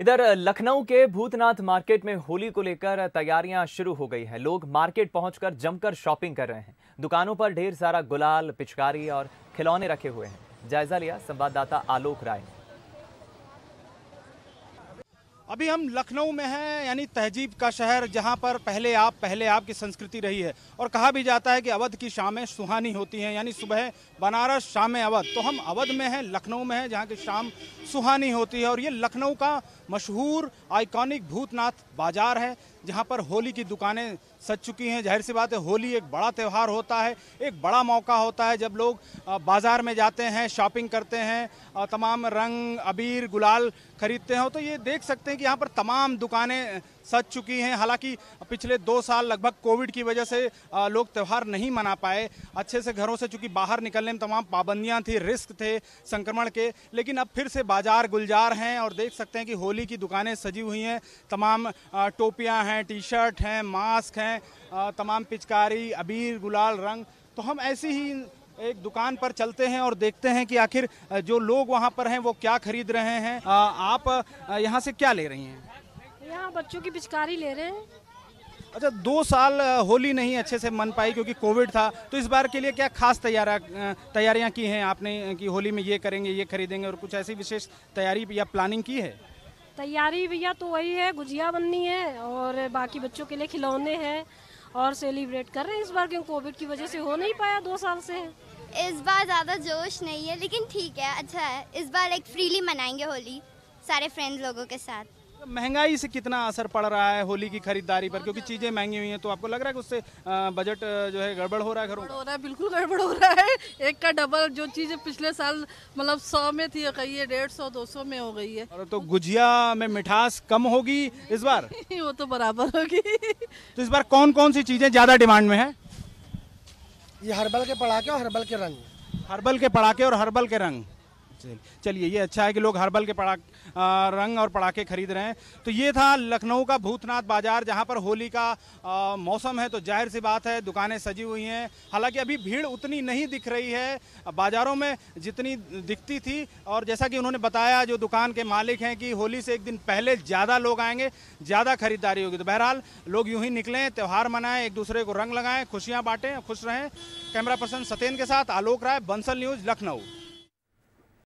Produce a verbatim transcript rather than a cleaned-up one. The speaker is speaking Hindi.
इधर लखनऊ के भूतनाथ मार्केट में होली को लेकर तैयारियां शुरू हो गई हैं। लोग मार्केट पहुंचकर जमकर शॉपिंग कर रहे हैं। दुकानों पर ढेर सारा गुलाल, पिचकारी और खिलौने रखे हुए हैं। जायजा लिया संवाददाता आलोक राय ने। अभी हम लखनऊ में हैं, यानी तहजीब का शहर, जहां पर पहले आप पहले आप की संस्कृति रही है और कहा भी जाता है कि अवध की शामें सुहानी होती हैं, यानी सुबह बनारस शामें अवध। तो हम अवध में हैं, लखनऊ में हैं, जहां की शाम सुहानी होती है। और ये लखनऊ का मशहूर आइकॉनिक भूतनाथ बाजार है, जहां पर होली की दुकानें सज चुकी हैं। जाहिर सी बात है, होली एक बड़ा त्यौहार होता है, एक बड़ा मौका होता है जब लोग बाजार में जाते हैं, शॉपिंग करते हैं, तमाम रंग, अबीर, गुलाल खरीदते हैं। तो ये देख सकते हैं कि यहाँ पर तमाम दुकानें सज चुकी हैं। हालांकि पिछले दो साल लगभग कोविड की वजह से लोग त्यौहार नहीं मना पाए अच्छे से घरों से, चूंकि बाहर निकलने में तमाम पाबंदियां थी, रिस्क थे संक्रमण के। लेकिन अब फिर से बाजार गुलजार हैं और देख सकते हैं कि होली की दुकानें सजी हुई हैं। तमाम टोपियां हैं, टी शर्ट हैं, मास्क हैं, तमाम पिचकारी, अबीर, गुलाल, रंग। तो हम ऐसी ही एक दुकान पर चलते हैं और देखते हैं कि आखिर जो लोग वहां पर हैं वो क्या खरीद रहे हैं। आप यहाँ से क्या ले रही हैं? यहाँ बच्चों की पिचकारी ले रहे हैं। अच्छा, दो साल होली नहीं अच्छे से मन पाई क्योंकि कोविड था, तो इस बार के लिए क्या खास तैयारियां तैयारियां की हैं आपने कि होली में ये करेंगे, ये खरीदेंगे, और कुछ ऐसी विशेष तैयारी या प्लानिंग की है? तैयारी भैया तो वही है, गुजिया बननी है और बाकी बच्चों के लिए खिलौने हैं और सेलिब्रेट कर रहे हैं इस बार, क्योंकि कोविड की वजह से हो नहीं पाया दो साल से। इस बार ज़्यादा जोश नहीं है, लेकिन ठीक है, अच्छा है। इस बार एक फ्रीली मनाएंगे होली सारे फ्रेंड्स लोगों के साथ। महंगाई से कितना असर पड़ रहा है होली की खरीदारी पर, क्योंकि चीजें महंगी हुई हैं, तो आपको लग रहा है कि उससे बजट जो है गड़बड़ हो रहा है घरों? हो रहा है, बिल्कुल गड़बड़ हो रहा है। एक का डबल जो चीजें पिछले साल मतलब सौ में थी, कही है डेढ़ सौ दो सौ में हो गई है। और तो गुजिया में मिठास कम होगी इस बार? वो तो बराबर होगी। तो इस बार कौन कौन सी चीजें ज्यादा डिमांड में है? ये हर्बल के पड़ाके और हर्बल के रंग। हर्बल के पड़ाके और हर्बल के रंग। चलिए, ये अच्छा है कि लोग हर्बल के पड़ा रंग और पटाखे खरीद रहे हैं। तो ये था लखनऊ का भूतनाथ बाजार, जहां पर होली का आ, मौसम है, तो जाहिर सी बात है दुकानें सजी हुई हैं। हालांकि अभी भीड़ उतनी नहीं दिख रही है बाजारों में जितनी दिखती थी। और जैसा कि उन्होंने बताया, जो दुकान के मालिक हैं, कि होली से एक दिन पहले ज़्यादा लोग आएंगे, ज़्यादा खरीदारी होगी। तो बहरहाल लोग यूं ही निकलें, त्यौहार मनाएं, एक दूसरे को रंग लगाएं, खुशियाँ बांटें, खुश रहें। कैमरा पर्सन सत्येन के साथ आलोक राय, बंसल न्यूज़, लखनऊ।